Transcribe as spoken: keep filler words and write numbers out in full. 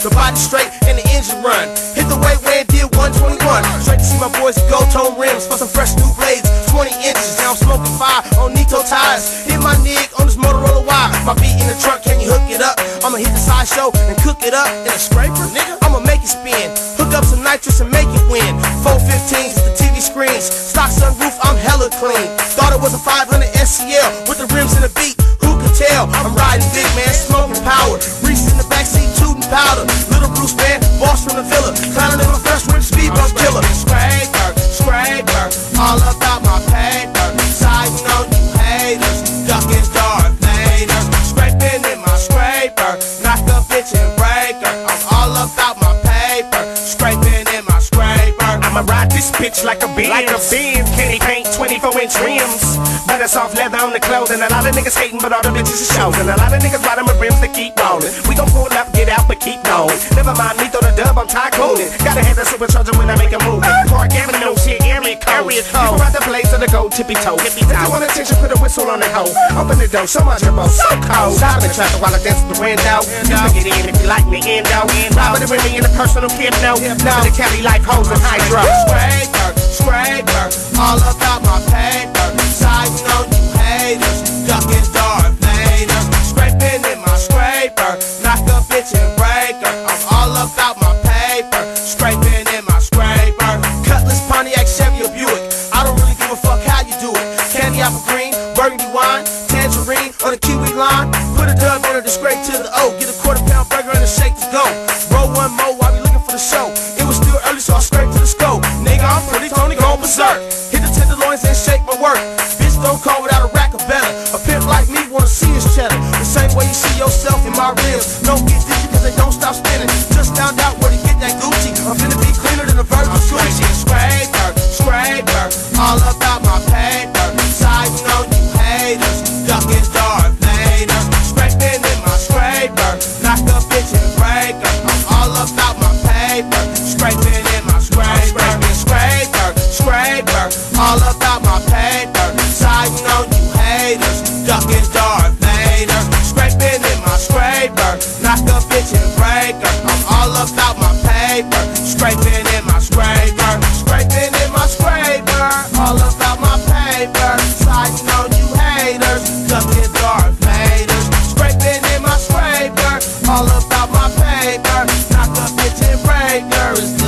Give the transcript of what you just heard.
the body straight and the engine run. Hit the weight when it did one twenty-one. Straight to see my boys with gold tone rims for some fresh new blades, twenty inches. Now I'm smoking fire on Nito tires. Hit my nig on this Motorola wire. My beat in the trunk, can you hook it up? I'ma hit the sideshow and cook it up in a scraper, nigga. I'ma make it spin. Hook up some nitrous and make it win. four fifteens with the T V screens. Stock sunroof, I'm hella clean. Thought it was a five hundred S C L with the rims and the beat. Who could tell? I'm riding big, man, smoking power. Reese in the backseat, tooting powder. Little Bruce, man, boss from the villa. Clowning in my first whip, speed bump killer. Scraper, scraper, all about my paper. Siding on you haters, ducking Darth Vader. Scraping in my scraper, knock a bitch and break her. I'm all about my paper, scraping in my scraper. I'ma ride this bitch like a Benz, like a Benz. Kenny paint twenty-four inch rims, but it's soft leather on the clothing. A lot of niggas hating, but all the bitches is showing. A lot of niggas riding with rims that keep rolling. We gon' pull up, get out, but keep going. Never mind me, throw the dub, I'm tycooning. Gotta have the supercharger when I make a move. Park Avenue, shit, area code. People ride the blaze of the gold, tippy toe. If you want attention, put a whistle on the hoe. Open the door, so much turbo, so cold. Stop in the traffic while I dance with the window. You can get in if you like me, endo. Robbing the women in the personal hypno. Now the Cali life hoes and hydro. Scraper, scraper, all about my paper. Siding on you haters, ducking Darth Vader. Scraping in my scraper, knock a bitch and break her. I'm all about my paper, scraping in my scraper. Cutlass, Pontiac, Chevy or Buick, I don't really give a fuck how you do it. Candy apple green, burgundy wine, tangerine or the kiwi line. Put a dub in it to scrape to the O. Get a quarter pound burger and a shake to go. Roll one more while we looking for the show. It was still early, so I scraped to the scope. Nigga, I'm pretty Tony, go berserk. Hit the tenderloins and shake my work. Bitch, don't call without a rack of better. A pimp like me wanna see his cheddar. The same way you see yourself in my ribs. Don't get dizzy cause they don't stop spinning. Just found out where to get that Gucci. I'm finna be cleaner than a virgin Gucci. Scraper, scraper, all about my paper. Siding on you haters, ducking Darth Vader. Scraping in my scraper, knock a bitch and break her. I'm all about my paper, scraping in my scraper. Scraper, scraper, all about my paper. Siding on you haters, ducking Darth Vader. Scraping in my scraper, knock a bitch and break her. I'm all about my paper, scraping in my scraper. Scraping in my scraper, all about my paper. Siding on you haters, ducking Darth Vader. Scraping in my scraper, all about my paper. Knock a bitch and break her.